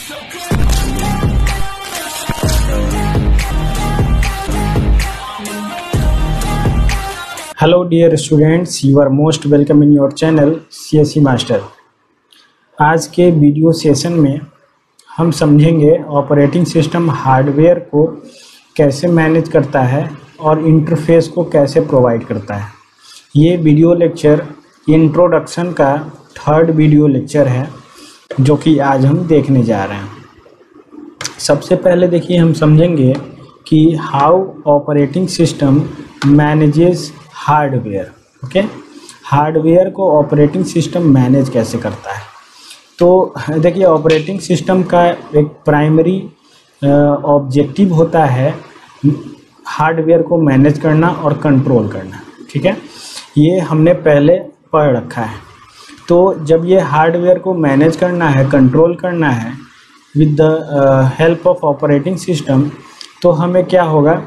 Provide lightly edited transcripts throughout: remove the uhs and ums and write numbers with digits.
Hello dear students, you are most welcome in your channel CSE Master। आज के video session में हम समझेंगे ऑपरेटिंग सिस्टम हार्डवेयर को कैसे मैनेज करता है और इंटरफेस को कैसे प्रोवाइड करता है। ये वीडियो लेक्चर इंट्रोडक्शन का थर्ड वीडियो लेक्चर है जो कि आज हम देखने जा रहे हैं। सबसे पहले देखिए हम समझेंगे कि how operating system manages hardware. Okay, hardware को ऑपरेटिंग सिस्टम मैनेज कैसे करता है। तो देखिए ऑपरेटिंग सिस्टम का एक प्राइमरी ऑब्जेक्टिव होता है हार्डवेयर को मैनेज करना और कंट्रोल करना। ठीक है, ये हमने पहले पढ़ रखा है। तो जब ये हार्डवेयर को मैनेज करना है, कंट्रोल करना है with the help of operating system, तो हमें क्या होगा,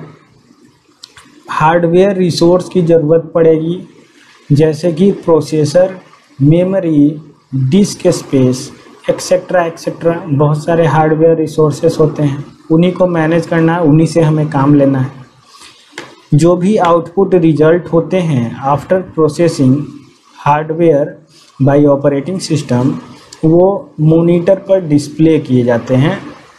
हार्डवेयर रिसोर्स की ज़रूरत पड़ेगी, जैसे कि processor, memory, disk space etcetera etcetera. बहुत सारे हार्डवेयर रिसोर्सेस होते हैं, उन्हीं को मैनेज करना है, उन्हीं से हमें काम लेना है। जो भी आउटपुट रिजल्ट होते हैं after processing hardware by operating system, वो मॉनिटर पर डिस्प्ले किए जाते हैं।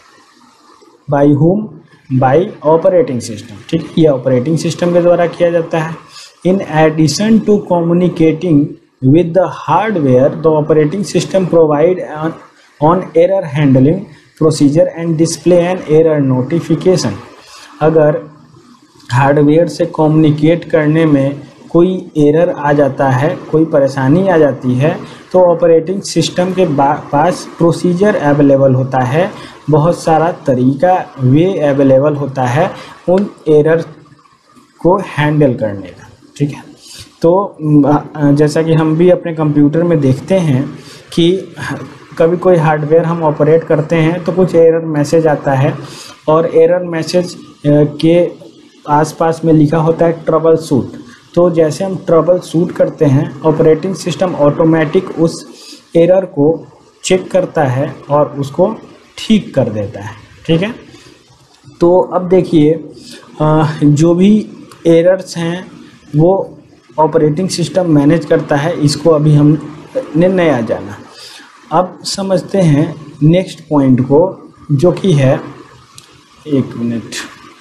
By hmm? By operating system. ठीक है, ये ऑपरेटिंग सिस्टम के द्वारा किया जाता है। In addition to communicating with the hardware, the operating system provide on error handling procedure and display and error notification. अगर हार्डवेयर से कम्युनिकेट करने में कोई एरर आ जाता है, कोई परेशानी आ जाती है, तो ऑपरेटिंग सिस्टम के पास प्रोसीजर अवेलेबल होता है, बहुत सारा तरीका वे अवेलेबल होता है उन एरर को हैंडल करने का। ठीक है, तो जैसा कि हम भी अपने कंप्यूटर में देखते हैं कि कभी कोई हार्डवेयर हम ऑपरेट करते हैं तो कुछ एरर मैसेज आता है, और एरर मैसेज के आसपास में लिखा होता है ट्रबल शूट। तो जैसे हम ट्रबल शूट करते हैं, ऑपरेटिंग सिस्टम ऑटोमेटिक उस एरर को चेक करता है और उसको ठीक कर देता है। ठीक है, तो अब देखिए जो भी एरर्स हैं वो ऑपरेटिंग सिस्टम मैनेज करता है, इसको अभी हमने नया जाना। अब समझते हैं नेक्स्ट पॉइंट को, जो कि है, एक मिनट,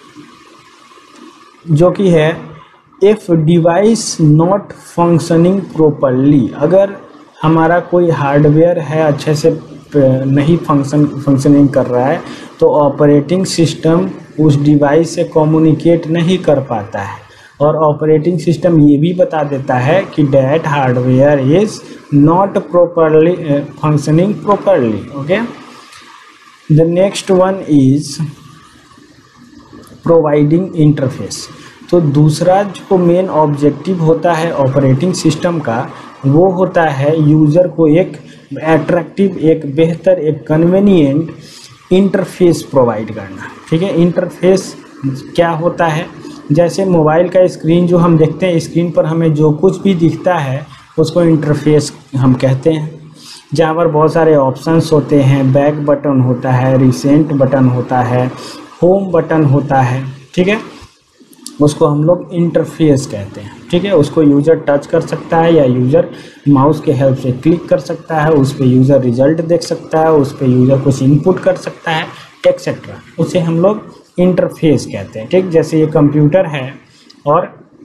जो कि है if device not functioning properly. अगर हमारा कोई हार्डवेयर है अच्छे से नहीं फंक्शनिंग कर रहा है, तो ऑपरेटिंग सिस्टम उस डिवाइस से कम्युनिकेट नहीं कर पाता है, और ऑपरेटिंग सिस्टम ये भी बता देता है कि that hardware is not properly functioning properly. Okay, the next one is providing interface. तो दूसरा जो मेन ऑब्जेक्टिव होता है ऑपरेटिंग सिस्टम का, वो होता है यूज़र को एक अट्रैक्टिव, एक बेहतर, एक कन्वीनियंट इंटरफेस प्रोवाइड करना। ठीक है, इंटरफेस क्या होता है, जैसे मोबाइल का स्क्रीन जो हम देखते हैं, स्क्रीन पर हमें जो कुछ भी दिखता है उसको इंटरफेस हम कहते हैं, जहाँ पर बहुत सारे ऑप्शंस होते हैं। बैक बटन होता है, रिसेंट बटन होता है, होम बटन होता है। ठीक है, उसको हम लोग इंटरफेस कहते हैं। ठीक है, उसको यूज़र टच कर सकता है या यूज़र माउस के हेल्प से क्लिक कर सकता है, उस पर यूज़र रिजल्ट देख सकता है, उस पर यूज़र कुछ इनपुट कर सकता है, एक्सेट्रा। उसे हम लोग इंटरफेस कहते हैं। ठीक, जैसे ये कंप्यूटर है और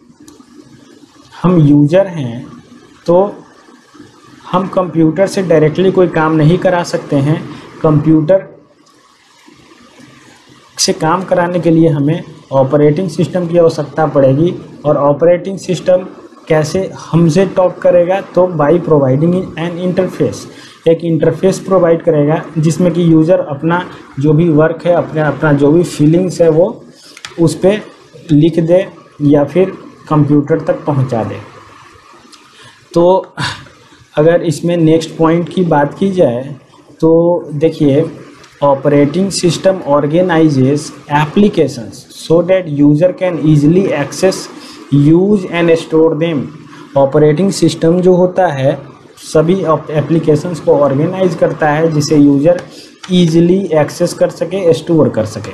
हम यूज़र हैं, तो हम कंप्यूटर से डायरेक्टली कोई काम नहीं करा सकते हैं। कंप्यूटर से काम कराने के लिए हमें ऑपरेटिंग सिस्टम की आवश्यकता पड़ेगी, और ऑपरेटिंग सिस्टम कैसे हमसे टॉक करेगा, तो बाय प्रोवाइडिंग एन इंटरफेस। एक इंटरफेस प्रोवाइड करेगा जिसमें कि यूज़र अपना जो भी वर्क है, अपना जो भी फीलिंग्स है, वो उस पर लिख दे या फिर कंप्यूटर तक पहुंचा दे। तो अगर इसमें नेक्स्ट पॉइंट की बात की जाए, तो देखिए operating system organizes applications so that user can easily access, use and store them। Operating system जो होता है सभी एप्लीकेशंस को ऑर्गेनाइज करता है जिसे यूज़र ईजिली एक्सेस कर सके, स्टोर कर सके।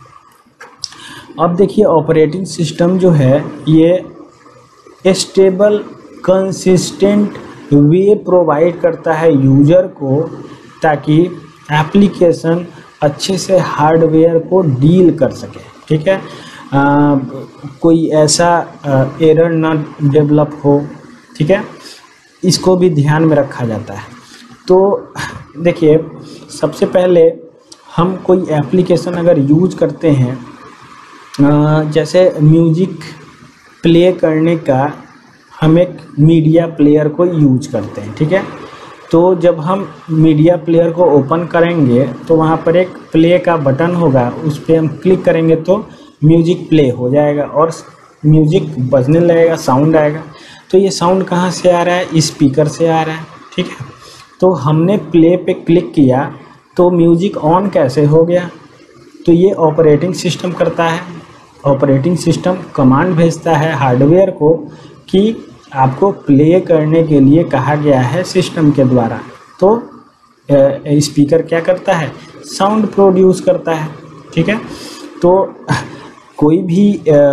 अब देखिए ऑपरेटिंग सिस्टम जो है ये स्टेबल कंसिस्टेंट वे प्रोवाइड करता है यूजर को, ताकि एप्लीकेशन अच्छे से हार्डवेयर को डील कर सके। ठीक है, कोई ऐसा एरर ना डेवलप हो। ठीक है, इसको भी ध्यान में रखा जाता है। तो देखिए सबसे पहले हम कोई एप्लीकेशन अगर यूज करते हैं, जैसे म्यूजिक प्ले करने का हम एक मीडिया प्लेयर को यूज करते हैं। ठीक है, तो जब हम मीडिया प्लेयर को ओपन करेंगे तो वहाँ पर एक प्ले का बटन होगा, उस पर हम क्लिक करेंगे तो म्यूजिक प्ले हो जाएगा और म्यूजिक बजने लगेगा, साउंड आएगा। तो ये साउंड कहाँ से आ रहा है? स्पीकर से आ रहा है। ठीक है, तो हमने प्ले पे क्लिक किया तो म्यूजिक ऑन कैसे हो गया? तो ये ऑपरेटिंग सिस्टम करता है। ऑपरेटिंग सिस्टम कमांड भेजता है हार्डवेयर को कि आपको प्ले करने के लिए कहा गया है सिस्टम के द्वारा। तो स्पीकर क्या करता है? साउंड प्रोड्यूस करता है। ठीक है, तो कोई भी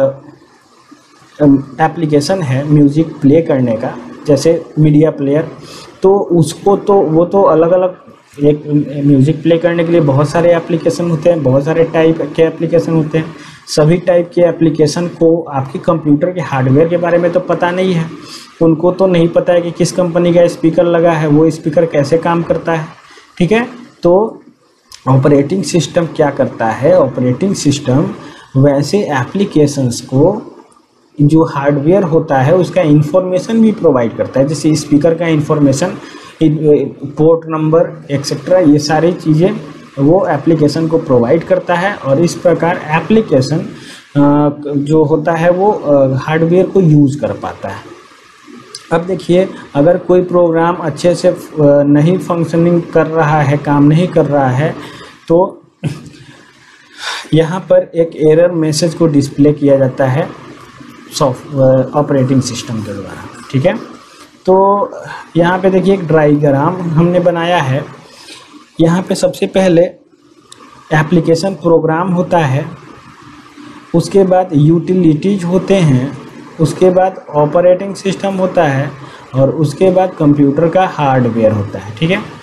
एप्लीकेशन है म्यूज़िक प्ले करने का, जैसे मीडिया प्लेयर, तो उसको तो वो तो अलग अलग, एक म्यूज़िक प्ले करने के लिए बहुत सारे एप्लीकेशन होते हैं, बहुत सारे टाइप के एप्लीकेशन होते हैं। सभी टाइप के एप्लीकेशन को आपके कंप्यूटर के हार्डवेयर के बारे में तो पता नहीं है, उनको तो नहीं पता है कि किस कंपनी का स्पीकर लगा है, वो स्पीकर कैसे काम करता है। ठीक है, तो ऑपरेटिंग सिस्टम क्या करता है? ऑपरेटिंग सिस्टम वैसे एप्लीकेशंस को जो हार्डवेयर होता है उसका इंफॉर्मेशन भी प्रोवाइड करता है, जैसे स्पीकर का इंफॉर्मेशन, पोर्ट नंबर एक्सेट्रा, ये सारी चीज़ें वो एप्लीकेशन को प्रोवाइड करता है। और इस प्रकार एप्लीकेशन जो होता है वो हार्डवेयर को यूज़ कर पाता है। अब देखिए अगर कोई प्रोग्राम अच्छे से नहीं फंक्शनिंग कर रहा है, काम नहीं कर रहा है, तो यहाँ पर एक एरर मैसेज को डिस्प्ले किया जाता है ऑपरेटिंग सिस्टम के द्वारा। ठीक है, तो यहाँ पे देखिए एक डायग्राम हमने बनाया है। यहाँ पे सबसे पहले एप्लीकेशन प्रोग्राम होता है, उसके बाद यूटिलिटीज होते हैं, उसके बाद ऑपरेटिंग सिस्टम होता है और उसके बाद कंप्यूटर का हार्डवेयर होता है। ठीक है,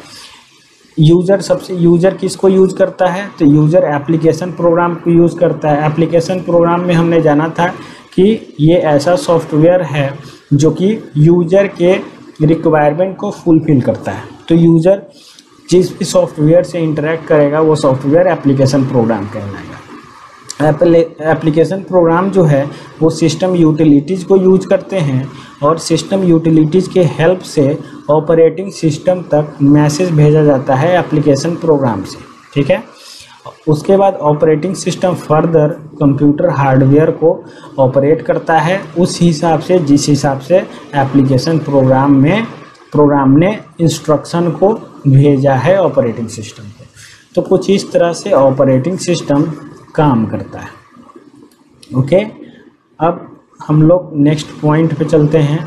यूज़र किसको यूज़ करता है? तो यूज़र एप्लीकेशन प्रोग्राम को यूज़ करता है। एप्लीकेशन प्रोग्राम में हमने जाना था कि ये ऐसा सॉफ्टवेयर है जो कि यूज़र के रिक्वायरमेंट को फुलफिल करता है। तो यूज़र जिस भी सॉफ्टवेयर से इंटरेक्ट करेगा वो सॉफ्टवेयर एप्लीकेशन प्रोग्राम कहलाएगा। एप्लीकेशन प्रोग्राम जो है वो सिस्टम यूटिलिटीज़ को यूज करते हैं और सिस्टम यूटिलिटीज़ के हेल्प से ऑपरेटिंग सिस्टम तक मैसेज भेजा जाता है एप्लीकेशन प्रोग्राम से। ठीक है, उसके बाद operating system further computer hardware को ऑपरेट करता है उस हिसाब से जिस हिसाब से एप्लीकेशन प्रोग्राम ने इंस्ट्रक्शन को भेजा है ऑपरेटिंग सिस्टम को। तो कुछ इस तरह से ऑपरेटिंग सिस्टम काम करता है। ओके, अब हम लोग नेक्स्ट पॉइंट पे चलते हैं।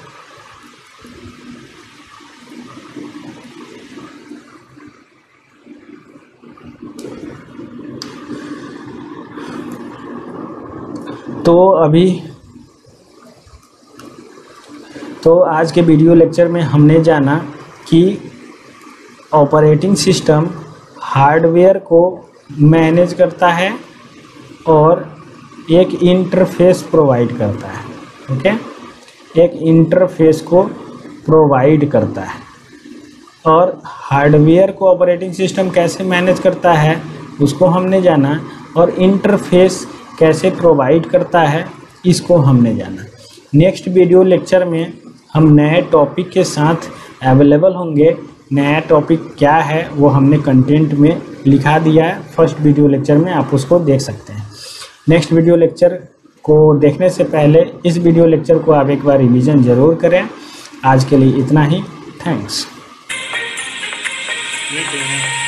तो आज के वीडियो लेक्चर में हमने जाना कि ऑपरेटिंग सिस्टम हार्डवेयर को मैनेज करता है और एक इंटरफेस प्रोवाइड करता है। ओके, एक इंटरफेस को प्रोवाइड करता है। और हार्डवेयर को ऑपरेटिंग सिस्टम कैसे मैनेज करता है उसको हमने जाना, और इंटरफेस कैसे प्रोवाइड करता है इसको हमने जाना। नेक्स्ट वीडियो लेक्चर में हम नए टॉपिक के साथ अवेलेबल होंगे। नया टॉपिक क्या है वो हमने कंटेंट में लिखा दिया है, फर्स्ट वीडियो लेक्चर में आप उसको देख सकते हैं। नेक्स्ट वीडियो लेक्चर को देखने से पहले इस वीडियो लेक्चर को आप एक बार रिवीजन ज़रूर करें। आज के लिए इतना ही, थैंक्स।